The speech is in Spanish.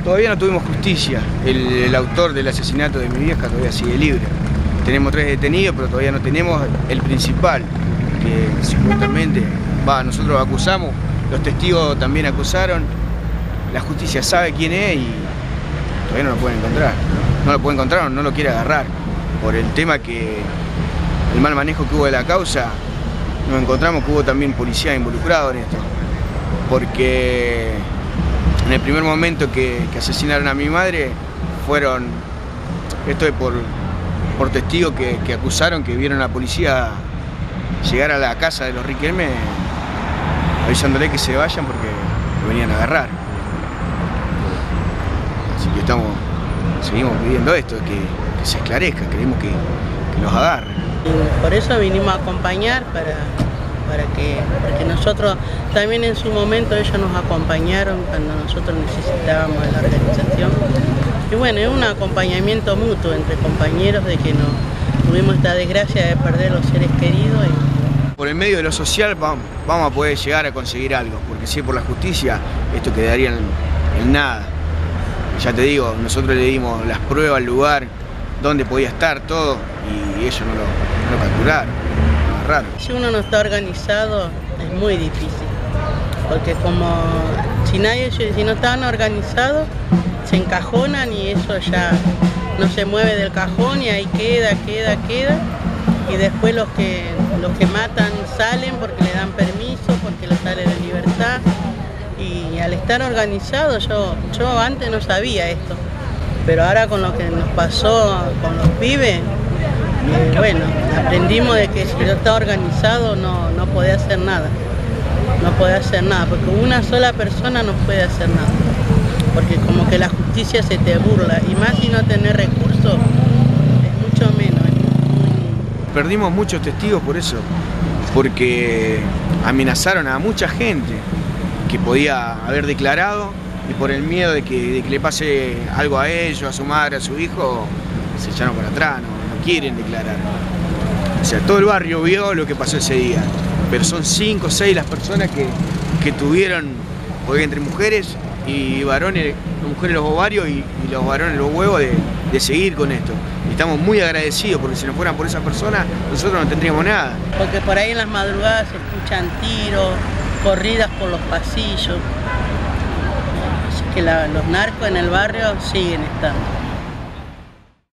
Todavía no tuvimos justicia. El autor del asesinato de mi vieja todavía sigue libre. Tenemos 3 detenidos, pero todavía no tenemos el principal, que supuestamente, nosotros acusamos, los testigos también acusaron, la justicia sabe quién es y todavía no lo pueden encontrar. No lo puede encontrar o no lo quiere agarrar. Por el tema que el mal manejo que hubo de la causa, nos encontramos que hubo también policía involucrado en esto. Porque en el primer momento que asesinaron a mi madre, esto es por testigos que acusaron, que vieron a la policía llegar a la casa de los Riquelme avisándole que se vayan porque lo venían a agarrar. Así que seguimos pidiendo esto, que se esclarezca, queremos que los agarren. Por eso vinimos a acompañar porque nosotros también en su momento ellos nos acompañaron cuando nosotros necesitábamos de la organización. Y bueno, es un acompañamiento mutuo entre compañeros de que tuvimos esta desgracia de perder los seres queridos. Por el medio de lo social vamos a poder llegar a conseguir algo, porque si es por la justicia, esto quedaría en nada. Ya te digo, nosotros le dimos las pruebas al lugar, dónde podía estar todo, y ellos no lo capturaron, lo agarraron. Si uno no está organizado, es muy difícil, porque si no estaban organizados, se encajonan y eso ya no se mueve del cajón y ahí queda, y después los que matan salen porque le dan permiso, porque les sale de libertad. Y al estar organizado, yo antes no sabía esto, pero ahora con lo que nos pasó con los pibes, bueno, aprendimos de que si no está organizado no puede hacer nada. No puede hacer nada, porque una sola persona no puede hacer nada. Porque como que la justicia se te burla, y más si no tenés recursos, es mucho menos. Perdimos muchos testigos por eso, porque amenazaron a mucha gente que podía haber declarado, y por el miedo de que le pase algo a ellos, a su madre, a su hijo, se echaron para atrás, no quieren declarar. O sea, todo el barrio vio lo que pasó ese día, pero son 5 o 6 las personas que tuvieron, porque entre mujeres y varones, las mujeres los ovarios y los varones los huevos de seguir con esto. Y estamos muy agradecidos, porque si no fueran por esas personas, nosotros no tendríamos nada. Porque por ahí en las madrugadas se escuchan tiros, corridas por los pasillos. Así que los narcos en el barrio siguen estando.